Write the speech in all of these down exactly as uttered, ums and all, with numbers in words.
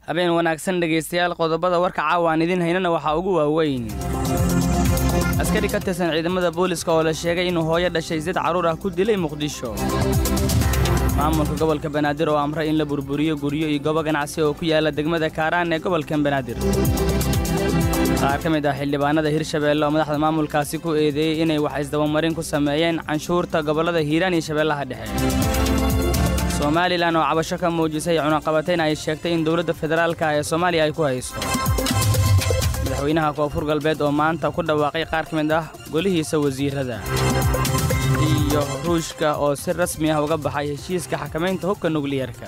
habeen wanaagsan dhageystayaal qodobada warka caawaan idin haynana waxa ugu waaweyn askari ka tirsan ciidamada booliska oo la sheegay inuu hooyo dhashay zid caruur ah ku dilay Muqdisho maamulka gobolka Banaadir oo amray in la burburiyo guryo iyo goobo ganacsi oo ku yaala degmada Kaaraan ee gobolka Banaadir qaar ka mid ah xildhibaanada Hirshabeelle oo madaxda maamulkaasi ku eedeeyay inay wax isdabamarin ku sameeyeen canshuurta gobolada Hiiraan iyo Shabeellaha Dhexe Somaliland oo cabasho ka muujisay cunaqabateyn ay sheegtay in dawladda federaalka ee Soomaaliya ay ku hayso madaxweynaha Koonfur Galbeed oo maanta ku dhawaaqay qaar ka mid ah golihiisa wasiirada iyo Ruushka oo si rasmi ah uga baxay heshiiska xakamaynta hubka nukliyeerka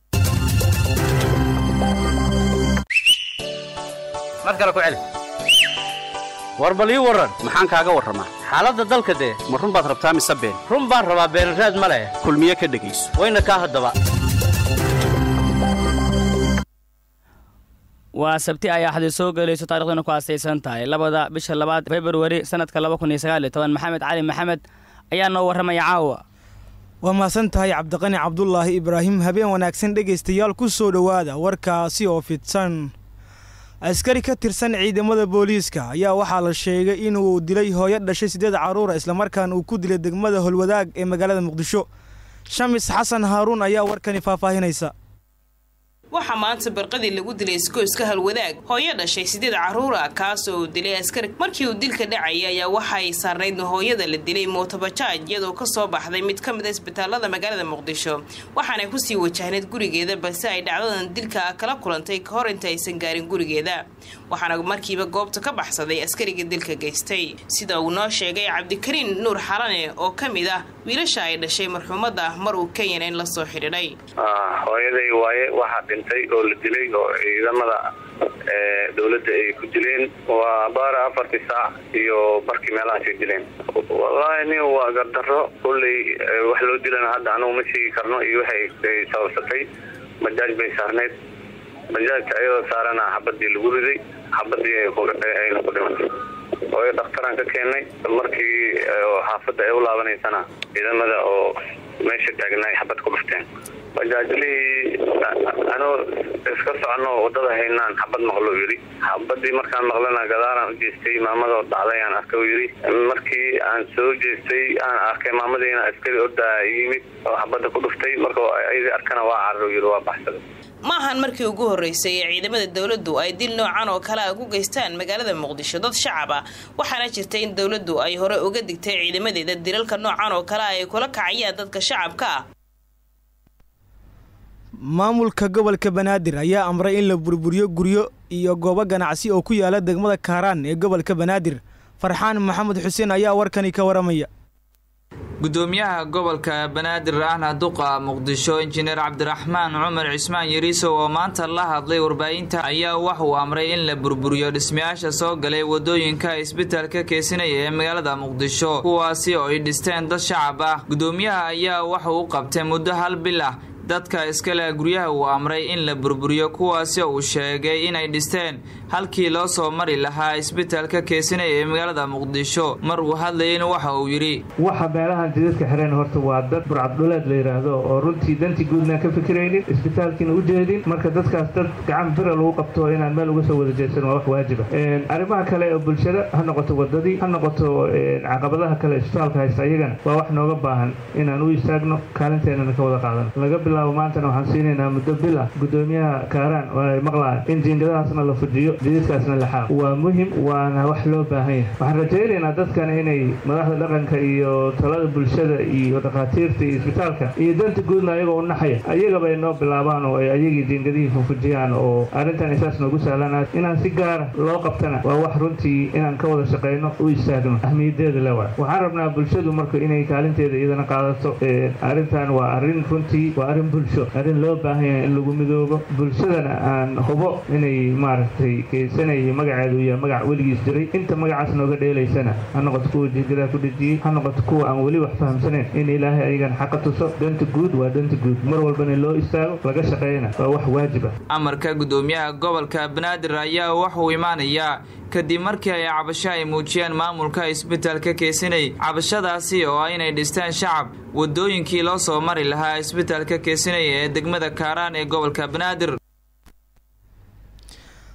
markale ku celi warbali waran maxaan kaaga waramaa xaaladda dalka de ma run baad rabtaa mise been run baan rabaa beeraraad ma leh kulmiye ka dhageyso wayna ka hadaba waa sabti ay axad soo galayso taariikhdana ku aasaysan tahay labada bisha labaad February sanadka laba kun iyo sagaal iyo toban Maxamed Cali Maxamed ayaa noo waramay caawa waa maasan tahay Cabdiqani Cabdullaahi Ibraahim habeen wanaagsan dhageystayaal ku soo dhawaada warkaasi oo fidsan askari ka tirsan ciidamada booliiska ayaa waxa la sheegay inuu dilay hooyo dhashay sideed caruur isla markaan uu ku dilay degmada Holwadaag ee magaalada Muqdisho Shamis Xasan Haruun ayaa warkani faahfaahinaysa waxa maanta barqadii lagu dilay iskooska Holwadaag hooyo dhashay sideed caruur ah kaas oo dilay askari markii uu dilka dhacay ayaa waxa ay saarnayd hooyada la dilay mootobajaaj iyadoo ka soo baxday mid ka mid ah isbitaalada magaalada Muqdisho waxaana ku sii wajahneed gurigeeda balse ay dhacdadan dilka kala kulantay ka hor inta aysan gaarin gurigeeda waxaana markiiba goobta ka baxsaday askariga dilka geystay sida uu noo sheegay Cabdikariin Nuur Xalane oo ka mid ah wiilasha ay dhashay marxuumada mar uu Keenyan la soo xiriiray ah hooyaday waaye waxa oo la dilay oo ciidamada ee dawladda ay ku dileen waa baara afartii saac iyo barkii meelaha ay dileen wallahi waa gardaro kulli wax loo dilana hadda anu ma sheegi karno iyo waxay sababtay majaaj bay saarneed majaajka ayadoo saarana xabadii lagu riday xabadii ay ku dhimatay oo dhakhtaraan ka keenay markii xaafadda ay u laabanaysana ciidamada oo meesha taagnay xabad ku dhufteen majaajli ano iska socono wadada haynaan xabad maqlo yiri xabadii markaan maqlana gadaaran u jeestay maamada dhacday aan arkay yiri markii aan soo jeestay aan arkay maamadiina askari orda yimid oo xabada ku dhuftay markoo ay arkana waa carro yiri waa baxsaday maahan markii ugu horeysay ee ciidamada dawladdu ay dil noocan oo kale ugu geystaan magaalada Muqdisho dad shacab ah waxaana jirtay in dawladdu ay hore uga digtay ciidamadeeda dilalka noocan oo kale ay kula kacayaan dadka shacabka ah maamulka gobolka Banaadir ayaa amray in la burburiyo guryo iyo goobo ganacsi oo ku yaala degmada Kaaraan ee gobolka Banaadir Farxaan Maxamed Xuseen ayaa warkani ka waramaya gudoomiyaha gobolka Banaadir ahna duqa Muqdisho injineer Cabdiraxmaan Cumar Cismaan Yariiso oo maanta la hadlay warbaahinta ayaa wax uu amray in la burburiyo dhismayaasha soo galay wadooyinka isbitaalka Keesinaya ee magaalada Muqdisho kuwaasi oo ay dhisteen dad shacab ah gudoomiyaha ayaa wax uu qabtay muddo hal bil ah dadka iskale guryaha uu amray in la burburiyo kuwaasi uu sheegay inay dhisteen halkii loo soo mari lahaa isbitaalka Keesinaya ee magaalada Muqdisho mar uu hadlayay waxa uu yiri waxa beelahan jidadka xireen horta waa dad burcad dhuleed la yiraahdo oo runtii danti guudna ka fikiraynin isbitaalkina u jeedin marka dadkaas dad gacan bir lagu qabto inaan meel uga soo wada jeesan waa wax waajib ah ee arimaha kale ee bulshada ha noqoto wadadii ha noqoto caqabadaha kale isbitaalka haysta ayagana waa wax nooga baahan inaan u istaagno kaalinteena ka wada qaadano laga maantana waxaan siinayna muddo bil ah gudoomiyaha Kaaraan oo ay maqlaan in jiingadaasna la fujiyo jidadkaasna la xaq waa muhiim waana wax loo baahan yahay waxaan rajaynaynaa dadkan inay madaxda dhaqanka iyo talada bulshada iyo dhaqaatiirta iyo isbitaalka iyo danta guudna ayagoo u naxaya ayagaba ay noo bilaabaan oo ay ayagii jiingadihii fujiyaan oo arrintan isaas noogu sahlanaa inaan si gaar loo qabtana waa wax runtii inaan ka wada shaqeyno u istaagno ahmiyadeeda leh waxaan rabnaa bulshadu marka inay kaalinteeda iyadana qaadato arrintan waa arrin runtii waa arrin arrin loo baahan yahay in lagu midoobo bulshadana aan hubo inay maaragtay Keesinaya magaceedu iyo magac weligiis jiray inta magacaas nooga dheelaysana ha noqoto kuwa jiingada ku dhajiyay ha noqoto kuwa aan weli wax fahamsaneen in ilaahay ayagan xaq tuso danta guud waa danta guud mar walbana loo istaago laga shaqeeyna waa wax waajib ah amarka gudoomiyaha gobolka Banaadir ayaa wax uu imaanaya kadib markii ay cabasho ay muujiyeen maamulka isbitaalka Keesinaya cabashadaasi oo ay inay dhistaan shacab wadooyinkii loo soo mari lahaa isbitaalka Keesinaya ee degmada Kaaraan ee gobolka Banaadir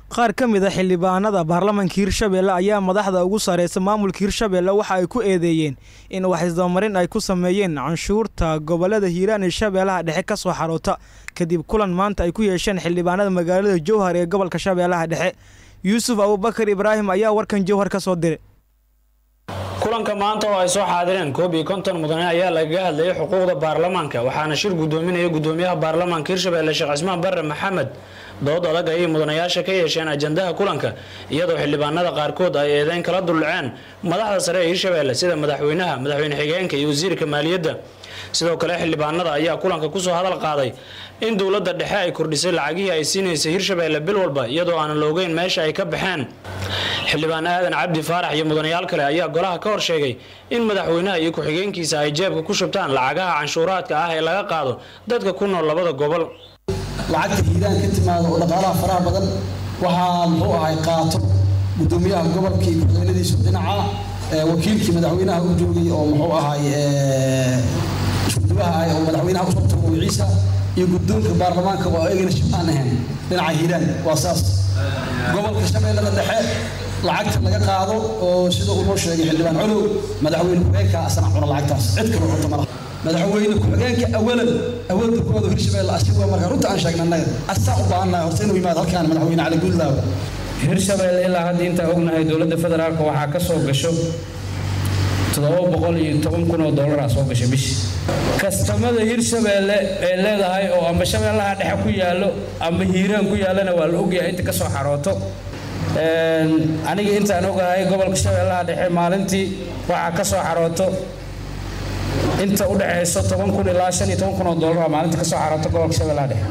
qaar ka mid a xildhibaanada baarlamaanka Hirshabelle ayaa madaxda ugu sareysa maamulka Hirshabelle waxa ay ku eedeeyeen in wax isdabamarin ay ku sameeyeen canshuurta gobolada Hiiraan iyo Shabeellaha Dhexe ka soo xaroota kadib kulan maanta ay ku yeesheen xildhibaanada magaalada Jowhar ee gobolka Shabeellaha Dhexe. Yuusuf Abubakar Ibraahim ayaa warkan Jowhar ka soo diray. kulanka maanta oo ay soo xaadireen koob iyo konton mudane ayaa laga hadlayay xuquuqda baarlamaanka waxaana shir gudoominaya gudoomiyaha baarlamaanka Hirshabelle Sheekh Cismaan Barre Maxamed. dood adag ay mudanayaasha ka yeesheen ajandaha kulanka iyadoo xildhibaanada qaarkood ay eedeyn kala dulceen madaxda sare ee Hirshabelle sida madaxweynaha madaxweyne xigeenka iyo wasiirka maaliyadda. sidoo kale xildhibaanada ayaa kulanka ku soo hadal qaaday in dawladda dhexe ay kordhisay lacagihii ay siinaysa Hirshabelle bil walba iyadoo aan la ogeyn meesha ay ka baxeen. xildhibaan aadan cabdi faarax iyo mudanayaal kale ayaa golaha ka hor sheegay in madaxweynaha iyo ku-xigeenkiisa ay jeebka ku shubtaan lacagaha canshuuraadka ah ee laga qaado dadka ku nool labada gobol. lacagta hiiraan ka timaado oo dhaqaalaha faraha badan waxaa muxuu ahay qaato gudoomiyaha gobolka iyo madaxweynadiisa dhinaca wakiilkii madaxweynaha u joogay oo muxuu ahay iskudubaha oo madaxweynaha u soo tuuray ciisa iyo gudoonka baarlamaanka oo ayagana shaqaan ahayn dhinaca hiiraan waa saas gobolka Shabeellaha Dhexe lacagta laga qaado oo sida uu noo sheegay xildhibaan culuw madaxweyne ku-xigeenka asana cuna lacagtaas cid kale oo tamara madaxweyne ku-xigeenka awalan awoodda kooda Hirshabelle asiga marka runta aan sheegnay asaa u baahanaa horta inuu yimaado halkaan madaxweyne Cali Guudlaaw. Hirshabelle ilaa hadda inta ognahay dawladda federaalka waxaa ka soo gasho todoba boqol iyo toban kun oo dollar soo gashay bishii. kastamada Hirshabelle ee leedahay oo amba Shabeellaha Dhexe ku yaalo amba Hiiraan ku yaalana waa la ogyahay inta ka soo xarooto. een aniga inta aan ogahay gobolka Shabeellaha Dhexe maalintii waxa ka soo xarooto inta u dhaxayso toban kun ilaa shan iyo toban kun oo dollar maalintii ka soo xarooto gobolka Shabeellaha Dhexe.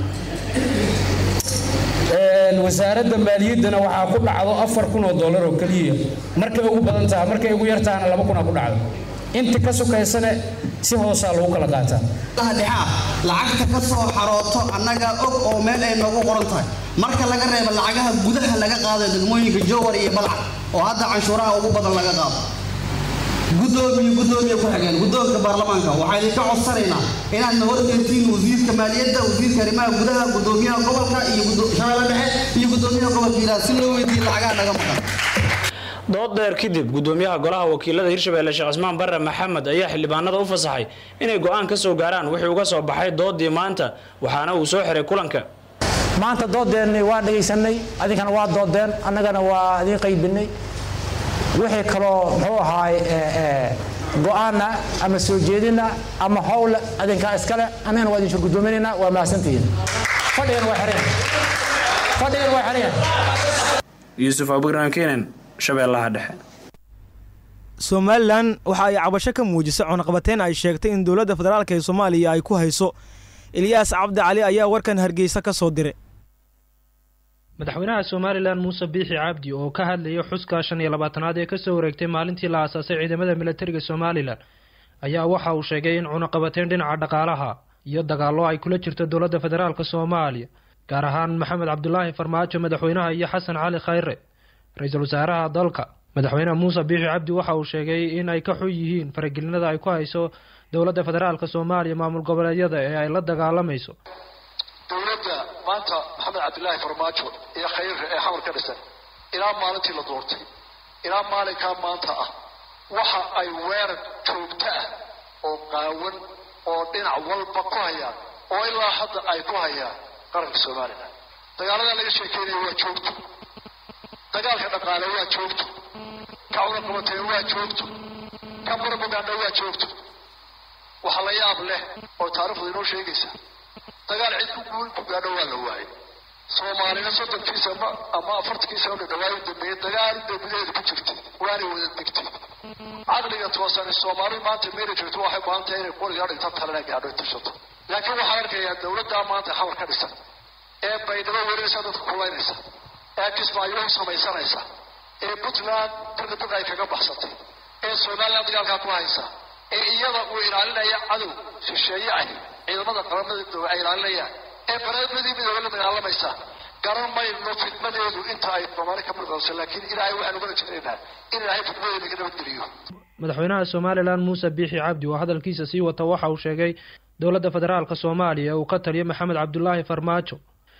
een wasaaradda maaliyaddana waxa ku dhacdo afar kun oo dollar oo kaliya markay ugu badan tahay markay ugu yar tahay laba kun ku dhacdo inta ka sukaysana si hoos ah lagu kala qaataa. dhaxa lacagta ka soo xarooto annaga og oo meel ay noogu qoran tahay marka laga reebo lacagaha gudaha laga qaado degmooyinka Jowhar iyo Balcad oo hadda canshuuraha ugu badan laga qaado. gudoomiye gudoomiye ku xigeen gudoonka baarlamaanka waxay ka codsanaynaa inaan horjeedin wasiirka maaliyadda wasiirka arrimaha gudaha gudoomiyaha gobolka iyo Shabeellaha Dhexe iyo gudoomiyaha gobolka Hiiraan si loo weydiiyo lacagaha naga maqan. dood dheer kadib gudoomiyaha golaha wakiilada Hirshabelle Sheekh Cismaan Barre Maxamed ayaa xildhibaanada u fasaxay inay go'aan ka soo gaaraan wixii uga soo baxay doodii maanta waxaana uu soo xiray kulanka. maanta doodeenni waa dhageysanay adinkana waa doodeen annagana waa idin qaybinay wixii kale muxuu ahaay ee go'aana ama soo jeedina ama hawl adinka iskale annagana waa idin soo gudoominayna waa maasantiin fadhigan waa xireen fadhigan waa xireen. Yuusuf Abubakar Keenan Shabeellaha Dhexe. Somaliland waxa ay cabasho ka muujisay cunaqabateyn ay sheegtay in dawladda federaalka ee Soomaaliya ay ku hayso. Ilyas Cabdi Cali ayaa warkan Hargeysa ka soo diray. madaxweynaha Somaliland Muuse Biixi Cabdi oo ka hadlayay xuska shan iyo labaatanaad ee ka soo wareegtay maalintii la aasaasay ciidamada militariga Somaliland ayaa waxa uu sheegay in cunaqabateyn dhinaca dhaqaalaha iyo dagaallo ay kula jirto dawladda federaalka Soomaaliya gaar ahaan Maxamed Cabdullaahi Farmaajo madaxweynaha iyo Xasan Cali Khayre ra'iisul wasaaraha dalka. madaxweynaha Muuse Biixi Cabdi waxa uu sheegay in ay ka xun yihiin faragelinada ay ku hayso dawladda federaalka Soomaaliya maamul goboleedyada ee ay la dagaalamayso. dawladda maanta Maxamed Cabdullaahi Farmaajo iyo Khayre ee xamar ka dhisan ilaa maalintii la doortay ilaa maalinka maanta ah waxa ay weerar joogto ah oo qaawan oo dhinac walba ku hayaan oo ilaa hadda ay ku hayaan qaranka Soomaaliya. dagaalada laga sheekeeyay waa joogto dagaalka dhaqaale waa joogto ka cunaqabateyn waa joogto ka propaganda waa joogto. waxa la yaab leh oo taariikhdu inoo sheegaysa dagaal cid ku guul ku gaadho waa la waayay. Soomaalina soddonkiisa ama ama afartankiisa oo dhawaay dambeeyay dagaal dawladeed ku jirtay waana wada degtay. caqliga toosan Soomaali maanta meel jirto waxay maanta inay qoriga dhigta talana gaadho tirsato. laakiin waxa arkaya dawladda maanta xawar ka dhisan ee baydhabo wareeysa dadku kulaynaysa ee kismaayo samaysanaysa ee Puntland dadka ay kaga baxsatay ee Soomaaliya dagaalka ku haysa ee iyada uu ilaalinaya cadow shisheeye ah ciidamada qaramada dawladda ay ilaalinayaan ee qaramada midowga dagaalamaysa garan mayno fitnadeedu inta ay Soomaali ka muddo laakiin ilaahay waxaan uga jeedinaa in ilaahay fitnadeeda ka nabadgeliyo. madaxweynaha Somaliland Muuse Biixi Cabdi oo hadalkiisa sii wata waxa uu sheegay dawladda federaalka Soomaaliya uu ka taliyo Maxamed Cabdullaahi Farmaajo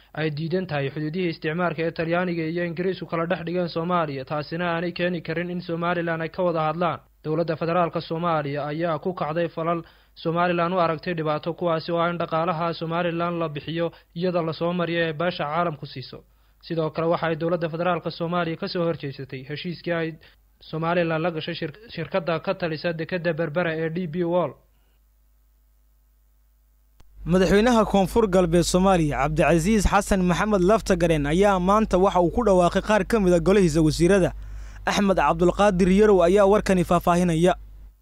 ay diidan tahay xuduudihii isticmaalka ee talyaaniga iyo ingiriisku kala dhex dhigeen soomaaliya taasina aanay keeni karin in somalilan ay ka wada hadlaan dowladda federaalka soomaaliya ayaa ku kacday falal somalilan u aragtay dhibaato kuwaasi oo ah in dhaqaalaha somalilan la bixiyo iyada lasoo mariyo ee beesha caalamku siiso sidoo kale waxa ay dowladda federaalka soomaaliya kasoo horjeesatay heshiiskii ay somalilan la gashay shirkadda ka talisa dekeda berbera ee d b wall madaxweynaha koonfur galbeed soomaaliya cabdicasiis xasan maxamed laftagareen ayaa maanta waxa uu ku dhawaaqay qaar ka mid a golihiisa wasiirada axmed cabdulqaadir yarow ayaa warkani faahfaahinaya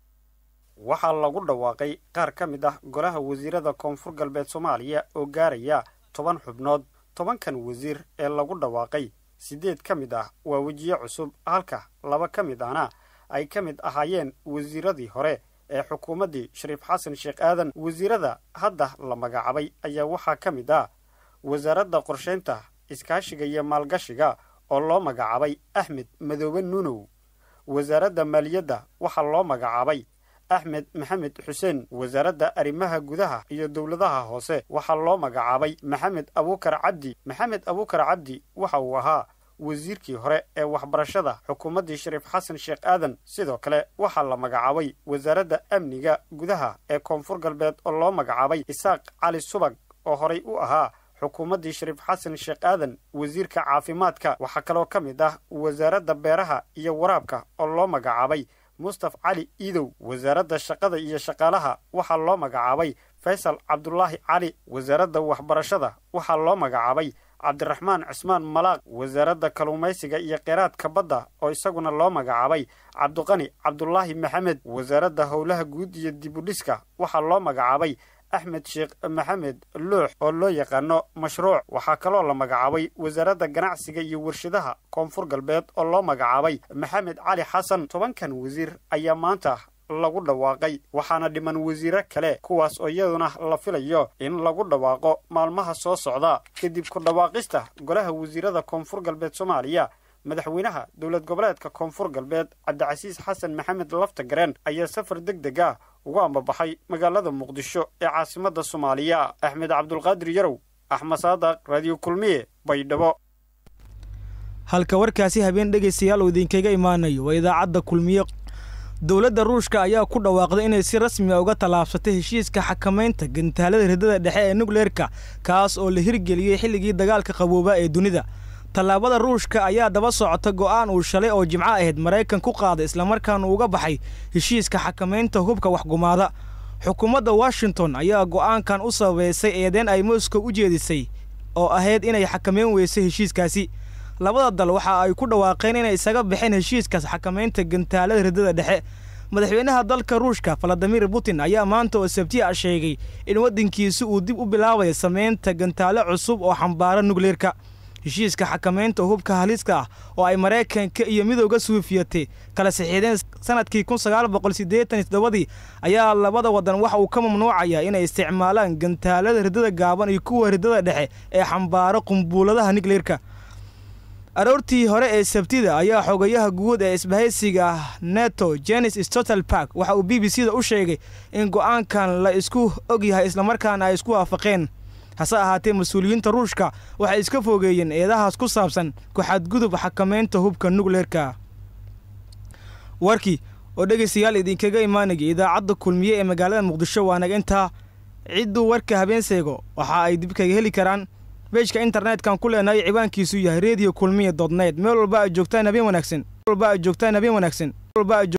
waxaa lagu dhawaaqay qaar ka mid ah golaha wasiirada koonfur galbeed soomaaliya oo gaaraya toban xubnood tobankan wasiir ee lagu dhawaaqay siddeed ka mid ah waa wejiye cusub halka laba ka mid ahna ay ka mid ahaayeen wasiiradii hore ee xukuumaddii shariif xasan sheekh aadan wasiirada hadda la magacaabay ayaa waxaa ka mid ah wasaaradda qorshaynta iskaashiga iyo maalgashiga oo loo magacaabay axmed madoobe nuunow wasaaradda maaliyadda waxaa loo magacaabay axmed maxamed xuseen wasaaradda arrimaha gudaha iyo dowladaha hoose waxaa loo magacaabay maxamed abuukar cabdi maxamed abuukar cabdi waxa uu ahaa wasiirkii hore ee waxbarashada xukuumaddii shariif xasan sheekh aadan sidoo kale waxaa la magacaabay wasaaradda amniga gudaha ee koonfur galbeed oo loo magacaabay isaaq cali subag oo horay u ahaa xukuumaddii shariif xasan sheekh aadan wasiirka caafimaadka waxaa kaloo ka mid ah wasaaradda beeraha iyo waraabka oo loo magacaabay mustaf cali iidow wasaaradda shaqada iyo shaqaalaha waxaa loo magacaabay faysal cabdulaahi cali wasaaradda waxbarashada waxaa loo magacaabay cabdiraxmaan cismaan malaaq wasaaradda kalluumaysiga iyo kheyraadka badda oo isaguna loo magacaabay cabdiqani cabdulaahi maxamed wasaaradda howlaha guud iyo dibudhiska waxaa loo magacaabay axmed sheekh maxamed luux oo loo yaqaano mashruuc waxaa kaloo la magacaabay wasaaradda ganacsiga iyo warshadaha koonfur galbeed oo loo magacaabay maxamed cali xasan tobankan wasiir ayaa maanta lagu dhawaaqay waxaana dhiman wasiiro kale kuwaas oo iyaduna la filayo in lagu dhawaaqo maalmaha soo socda kadib ku dhawaaqista golaha wasiirada koonfur galbeed soomaaliya madaxweynaha dowlad goboleedka koonfur galbeed cabdicasiis xasan maxamed laftagareen ayaa safar deg deg ah ugu ambabaxay magaalada muqdisho ee caasimadda soomaaliya axmed cabdulqaadir yarow axmed saadaq raadiyo kulmiye baydhabo halka warkaasi habeen dhegaystayaal uu idinkaga imaanayo waa idaacadda kulmiye dowladda ruushka ayaa ku dhawaaqday inay si rasmi ah uga tallaabsatay heshiiska xakamaynta gantaalada ridada dhexe ee nukleerka kaas oo la hirgeliyey xilligii dagaalka qaboobaa ee dunida tallaabada ruushka ayaa daba socota go'aan uu shalay oo jimco ahayd maraykan ku qaaday islamarkaana uga baxay heshiiska xakamaynta hubka waxgumaada xukuumadda washington ayaa go'aankan u sababaysay eedeen ay moscow u jeedisay oo ahayd inay xakamayn weysay heshiiskaasi labada dal waxa ay ku dhawaaqeen inay isaga baxeen heshiiskaas xakamaynta gantaalada ridada dhexe madaxweynaha dalka ruushka valadimir putin ayaa maanta oo sabti ah sheegay in waddankiisu uu dib u bilaabayo samaynta gantaalo cusub oo xambaara nukleerka heshiiska xakamaynta hubka haliska ah oo ay maraykanka iyo midowga suufiyate kala saxiixdeen sanadkii kun sagaal boqol siddeetan iyo toddobadii ayaa labada waddan waxa uu ka mamnuucayaa inay isticmaalaan gantaalada ridada gaaban iyo kuwa ridada dhexe ee xambaara qumbuuladaha nukleerka aroortii hore ee sabtida ayaa xogayaha guud ee isbahaysiga neto jenis stoltenberg waxa uu b b c da u sheegay in go'aankan la isku og yahay islamarkaana ay isku waafaqeen hase ahaatee mas-uuliyiinta ruushka waxay iska fogeeyeen eedahaas ku saabsan ku-xadgudub xakamaynta hubka nukleerka warkii oo dhegaystayaal idinkaga imaanaya idaacadda kulmiye ee magaalada muqdisho waa naga intaa cidduu warka habeenseego waxa ay dib kaga heli karaan beejka internet-kan ku leenahay ciwaankiisu yahay radio kulmiye dot net meel walba aad joogtaan habeen wanaagsan